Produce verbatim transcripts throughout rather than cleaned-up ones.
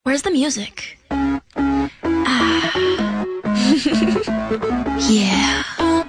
Where's the music? Ah. Yeah.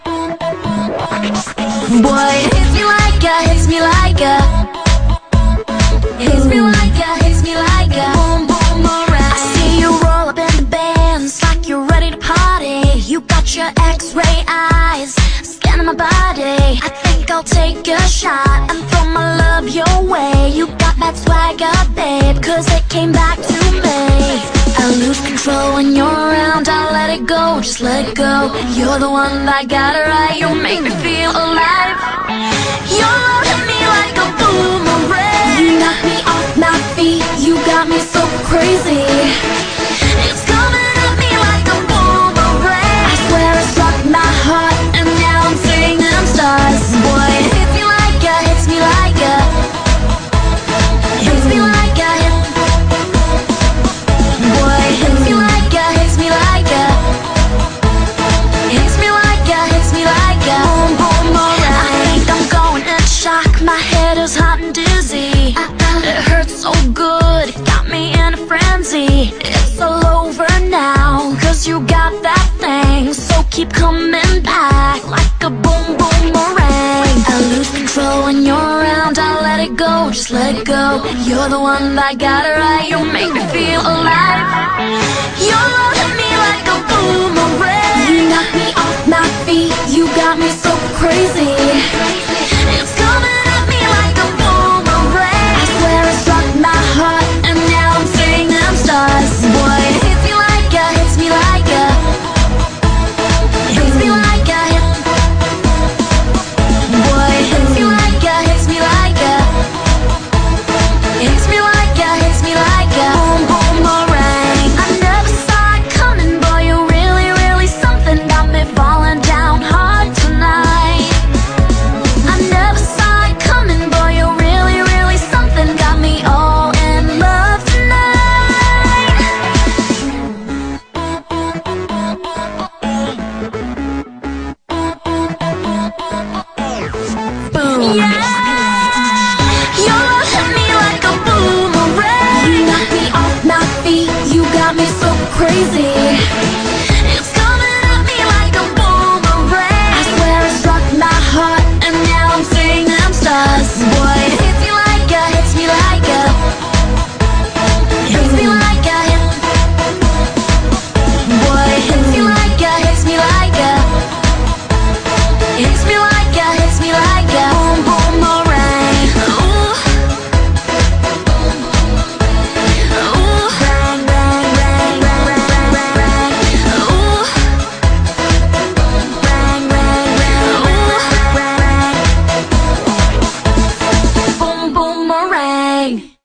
Boy, hits me like a, hits me like a, hits me like a, hits me like a boom boom alright. I see you roll up in the bands like you're ready to party. You got your X-ray eyes scanning my body. I think I'll take a shot and throw my love your way. You got that swagger, babe, cause it came back to me. I lose control when you're around, I let it go, just let it go. You're the one that got it right, you make me feel alive. Your love hit me like a boomerang. You knock me off my feet, you got me so crazy. It's coming at me like a boomerang. I swear it struck my heart, and now I'm singing stars. Boy, it hits me like a, hits me like a, hits me like a, hits Boy, hits me like a, hits me like a, hits me like a, hits me like a boom boom alright. I think I'm going into shock, my head is hot and dizzy. It hurts so good, it got me in a frenzy. It's all over now, cause you got that thing. So keep coming back like a boom boomerang. I lose control when you're around, I let it go, just let it go. You're the one that got it right, you make me feel alive. Your love hit me like a boomerang. You knock me off my feet, you got me so crazy. It's coming at me like a boomerang. I swear it struck my heart, and now I'm singing stars. Boy, it hits me like a, hits me like a, hits me like a, boy, it hits me like a, hits me like a, hits me like a, hits me like a boom boom alright. I never saw it coming, boy, you really, really something. Got me falling down hard tonight. I never saw it coming, boy, you really, really something. Got me all in love tonight. Boom. Yeah. Your love hit me like a boomerang. You knock me off my feet, you got me so crazy. It's coming at me like a boomerang. I swear it struck my heart, and now I'm singing stars. Boy, it hits me like a, hits me like a, hits me like a, boy, it hits me like a, hits me like a, hits me like a, hits me like a boom boom alright. Ooh, ooh, bang bang bang bang bang bang. Ooh, bang bang bang. Ooh, bang. Boom boom meringue.